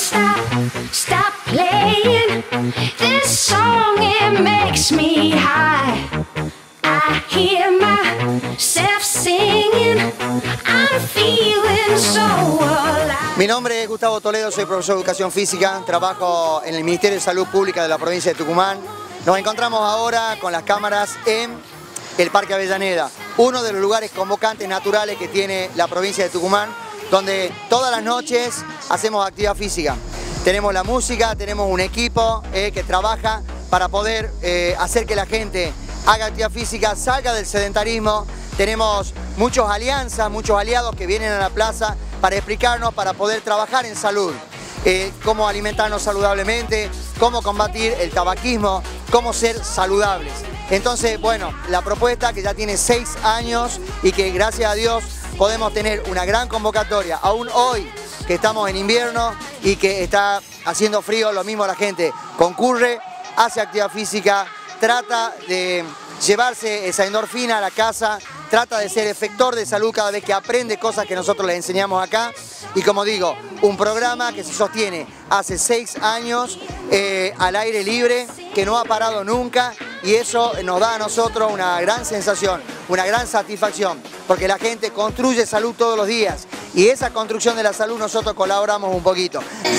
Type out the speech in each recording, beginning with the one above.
stop playing this song, it makes me high. I hear myself singing, I'm feeling so alive. Mi nombre es Gustavo Toledo, soy profesor de Educación Física, trabajo en el Ministerio de Salud Pública de la provincia de Tucumán. Nos encontramos ahora con las cámaras en el Parque Avellaneda, uno de los lugares convocantes naturales que tiene la provincia de Tucumán, donde todas las noches hacemos actividad física. Tenemos la música, tenemos un equipo que trabaja para poder hacer que la gente haga actividad física, salga del sedentarismo. Tenemos muchas alianzas, muchos aliados que vienen a la plaza para explicarnos, para poder trabajar en salud. Cómo alimentarnos saludablemente, cómo combatir el tabaquismo, cómo ser saludables. Entonces, bueno, la propuesta que ya tiene 6 años y que gracias a Dios podemos tener una gran convocatoria, aún hoy que estamos en invierno y que está haciendo frío, lo mismo la gente concurre, hace actividad física, trata de llevarse esa endorfina a la casa, trata de ser efector de salud cada vez que aprende cosas que nosotros les enseñamos acá. Y como digo, un programa que se sostiene hace 6 años al aire libre, que no ha parado nunca, y eso nos da a nosotros una gran sensación, una gran satisfacción, porque la gente construye salud todos los días, y esa construcción de la salud nosotros colaboramos un poquito.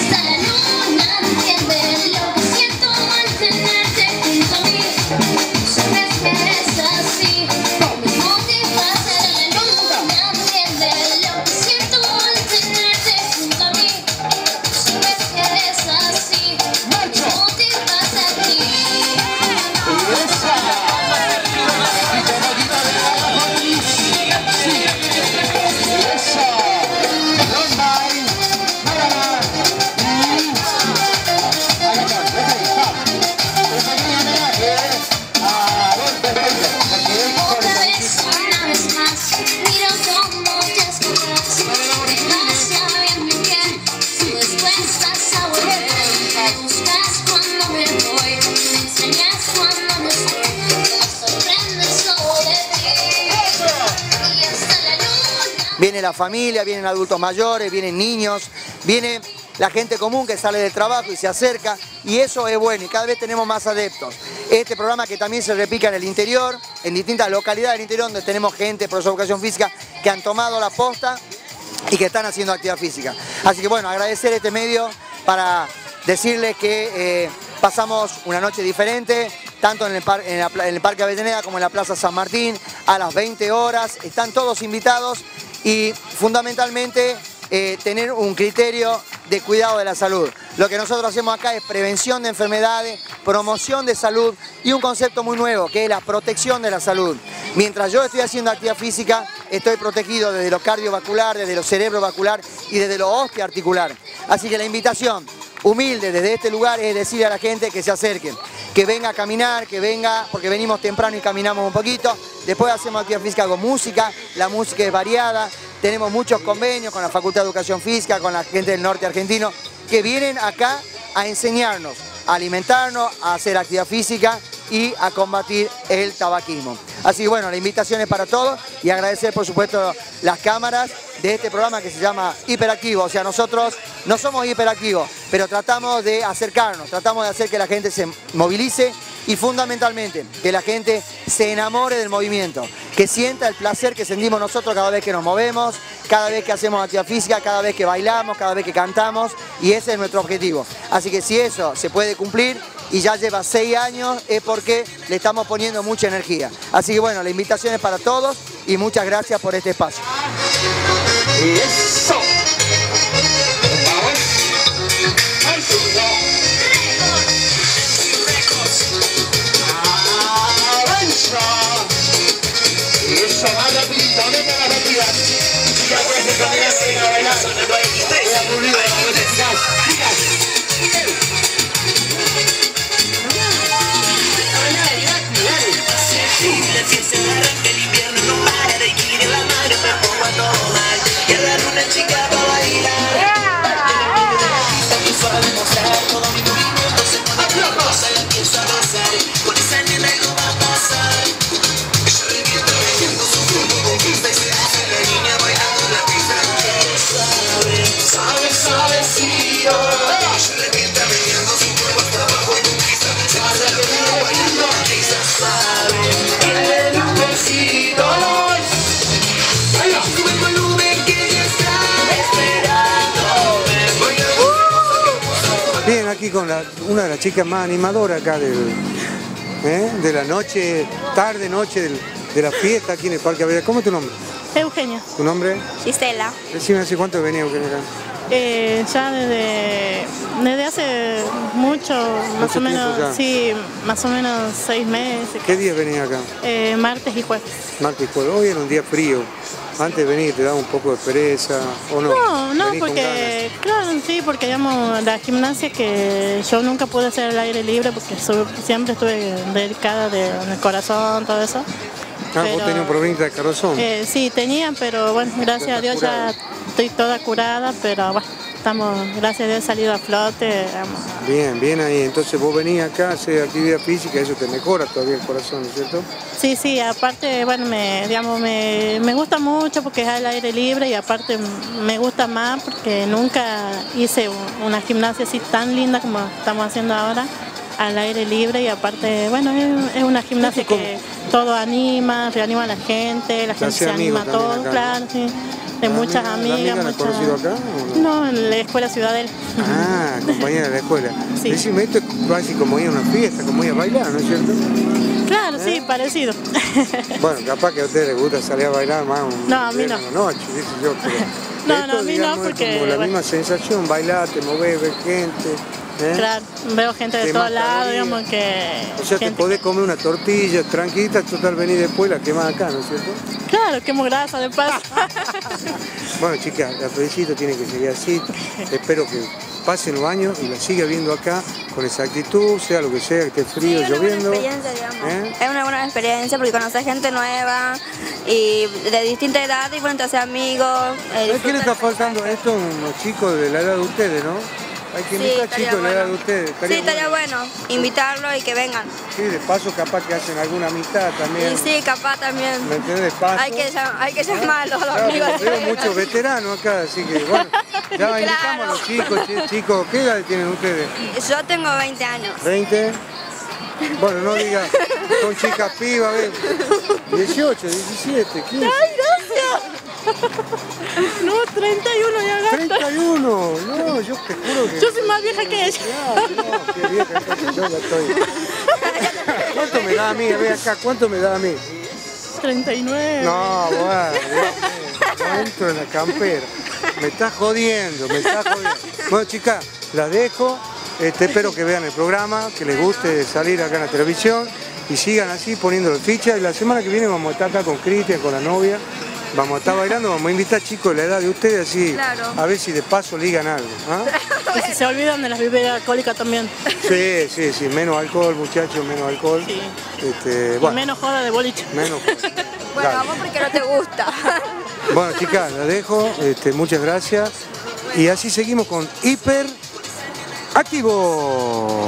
Viene la familia, vienen adultos mayores, vienen niños, viene la gente común que sale del trabajo y se acerca, y eso es bueno y cada vez tenemos más adeptos. Este programa que también se replica en el interior, en distintas localidades del interior donde tenemos gente, profesor de Educación Física, que han tomado la posta y que están haciendo actividad física. Así que bueno, agradecer este medio para decirles que pasamos una noche diferente, tanto en el Parque Avellaneda como en la Plaza San Martín, a las 20 horas, están todos invitados. Y fundamentalmente tener un criterio de cuidado de la salud. Lo que nosotros hacemos acá es prevención de enfermedades, promoción de salud y un concepto muy nuevo que es la protección de la salud. Mientras yo estoy haciendo actividad física, estoy protegido desde lo cardiovascular, desde lo cerebrovascular y desde lo osteoarticular. Así que la invitación humilde desde este lugar es decirle a la gente que se acerquen, que venga a caminar, que venga, porque venimos temprano y caminamos un poquito. Después hacemos actividad física con música, la música es variada, tenemos muchos convenios con la Facultad de Educación Física, con la gente del norte argentino, que vienen acá a enseñarnos, a alimentarnos, a hacer actividad física y a combatir el tabaquismo. Así que bueno, la invitación es para todos y agradecer por supuesto las cámaras de este programa que se llama Hiperactivo. O sea, nosotros no somos hiperactivos, pero tratamos de acercarnos, tratamos de hacer que la gente se movilice y fundamentalmente que la gente se enamore del movimiento, que sienta el placer que sentimos nosotros cada vez que nos movemos, cada vez que hacemos actividad física, cada vez que bailamos, cada vez que cantamos, y ese es nuestro objetivo. Así que si eso se puede cumplir y ya lleva 6 años es porque le estamos poniendo mucha energía. Así que bueno, la invitación es para todos y muchas gracias por este espacio. ¡Eso! Eso, más rapidito, mete la rapidez. Ya puedes caminar sin bailar. Voy a aburrido, Si se arranca el invierno no para de ir en la madre, me pongo a todo mal. Y agarro una chica para bailar. Para demostrar todo mi movimiento, se pone nerviosa y empiezo a gozar. Con esa nena algo va a pasar. Yo le viendo leyendo su cuerpo conquista y se hace la niña bailando en la pista. Sabe, sabe, sí, yo. con una de las chicas más animadoras acá de la noche, noche de la fiesta aquí en el Parque Avellaneda. ¿Cómo es tu nombre? Eugenia. ¿Tu nombre? Gisela. Decime, ¿hace cuánto venía Eugenia acá? Ya desde hace mucho más o menos, ya. sí, más o menos 6 meses. ¿Qué días venía acá? Martes y jueves. Martes y jueves. Hoy era un día frío. Antes de venir te daba un poco de pereza, ¿o no? No, porque, claro, sí, porque digamos, la gimnasia que yo nunca pude hacer al aire libre porque siempre estuve delicada del corazón, todo eso. Vos tenías un problema de corazón. Sí, tenía, pero bueno, gracias a Dios ya estoy toda curada, pero bueno, gracias a Dios he salido a flote. Bien ahí. Entonces vos venís acá a hacer actividad física, eso te mejora todavía el corazón, ¿no es cierto? Sí, aparte, bueno, me gusta mucho porque es al aire libre y aparte me gusta más porque nunca hice una gimnasia así tan linda como estamos haciendo ahora, al aire libre, y aparte, bueno, es una gimnasia que todo anima, reanima a la gente se anima a todo, acá, claro, sí. De muchas amigas. ¿La has conocido acá? ¿O no, en la escuela Ciudadela. Ah, compañera de la escuela. Sí. Decime, esto es casi como ir a una fiesta, como ir a bailar, ¿no es cierto? Claro, sí, parecido. Bueno, capaz que a ustedes les gusta salir a bailar más no, a mí no. Noche, dice yo, pero no, a mí no, porque... Es como la misma sensación, bailar, te movés, ver gente. Claro, veo gente de todos lados, digamos que... O sea, te podés comer una tortilla tranquilita, total venir después la quemás acá, ¿no es cierto? Claro, quemo grasa de paso. Bueno, chicas, la felicito, tiene que seguir así. Espero que pasen los años y la siga viendo acá con esa actitud, sea lo que sea, que esté frío, lloviendo. Es una buena experiencia, digamos. Es una buena experiencia porque conoces gente nueva y de distinta edad y bueno, te haces amigos. ¿Qué le está faltando esto a unos chicos de la edad de ustedes, no? Hay que invitar chicos de la edad de ustedes. Sí, estaría bueno invitarlos y que vengan. Sí, de paso capaz que hacen alguna amistad también. Y sí, capaz también. ¿Me entiendes? De paso. Hay que llamarlos a los amigos. Veo muchos veteranos acá, así que bueno, ya invitamos a los chicos. ¿Qué edad tienen ustedes? Yo tengo 20 años. ¿20? Bueno, no digas, son chicas pibas, 18, 17, 15. ¡Ay, gracias! No, 31 ya gato. 31, no, yo te juro que... Yo soy más vieja que ella. No, qué vieja, yo ya estoy... ¿Cuánto me da a mí? Ve acá, ¿cuánto me da a mí? 39. No, bueno, entro en la campera. Me estás jodiendo. Bueno, chicas, las dejo. Espero que vean el programa, que les guste salir acá en la televisión y sigan así poniéndole ficha. Y la semana que viene vamos a estar acá con Cristian, con la novia. Vamos a estar bailando, vamos a invitar chicos de la edad de ustedes así, claro. A ver si de paso ligan algo. Y si se olvidan de las bebidas alcohólicas también. Sí, menos alcohol, muchachos, menos alcohol. Sí. Bueno. Y menos joda de boliche. Menos joda. Bueno, vamos porque no te gusta. Bueno, chicas, la dejo, muchas gracias. Y así seguimos con Hiper Activo.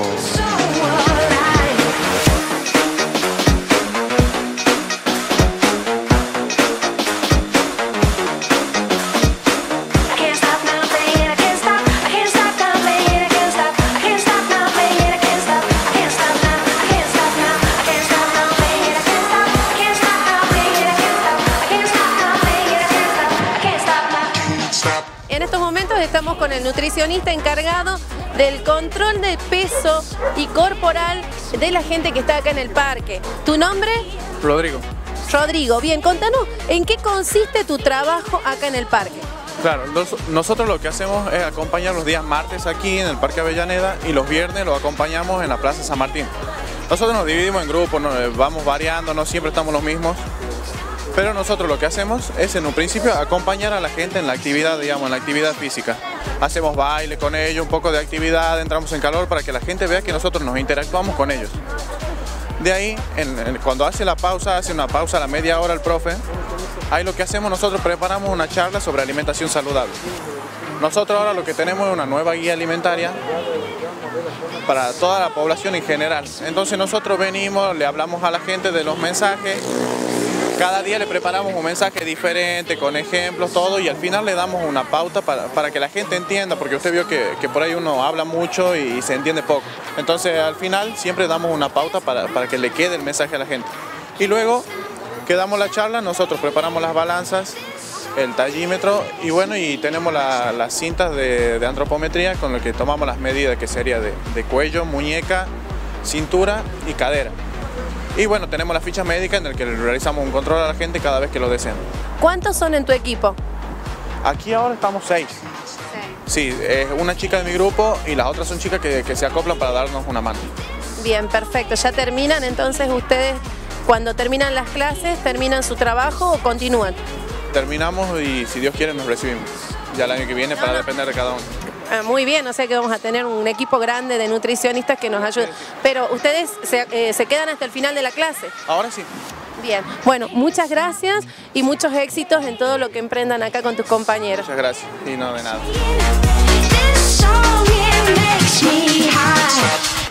En estos momentos estamos con el nutricionista encargado del control de peso y corporal de la gente que está acá en el parque. ¿Tu nombre? Rodrigo. Rodrigo, bien, contanos en qué consiste tu trabajo acá en el parque. Claro, nosotros lo que hacemos es acompañar los días martes aquí en el Parque Avellaneda y los viernes lo acompañamos en la Plaza San Martín. Nosotros nos dividimos en grupos, vamos variando, no siempre estamos los mismos. Pero nosotros lo que hacemos es en un principio acompañar a la gente en la actividad, digamos, en la actividad física. Hacemos baile con ellos, un poco de actividad, entramos en calor para que la gente vea que nosotros nos interactuamos con ellos. De ahí, cuando hace una pausa a la media hora el profe, ahí lo que hacemos nosotros preparamos una charla sobre alimentación saludable. Nosotros ahora lo que tenemos es una nueva guía alimentaria para toda la población en general. Entonces nosotros venimos, le hablamos a la gente de los mensajes. Cada día le preparamos un mensaje diferente, con ejemplos, todo, y al final le damos una pauta para que la gente entienda, porque usted vio que por ahí uno habla mucho y se entiende poco. Entonces al final siempre damos una pauta para que le quede el mensaje a la gente. Y luego que damos la charla, nosotros preparamos las balanzas el tallímetro y bueno, y tenemos las cintas de antropometría con las que tomamos las medidas, que sería de cuello, muñeca, cintura y cadera. Y bueno, tenemos la ficha médica en la que realizamos un control a la gente cada vez que lo deseen. ¿Cuántos son en tu equipo? Aquí ahora estamos 6. Sí, es una chica de mi grupo y las otras son chicas que se acoplan para darnos una mano. Bien, perfecto. ¿Ya terminan entonces ustedes, cuando terminan las clases, terminan su trabajo o continúan? Terminamos y si Dios quiere nos recibimos. Ya el año que viene para depender de cada uno. Muy bien, o sea que vamos a tener un equipo grande de nutricionistas que nos ayuden. Pero ustedes se quedan hasta el final de la clase. Ahora sí. Bien, bueno, muchas gracias y muchos éxitos en todo lo que emprendan acá con tus compañeros. Muchas gracias y no de nada. This song, it makes me high.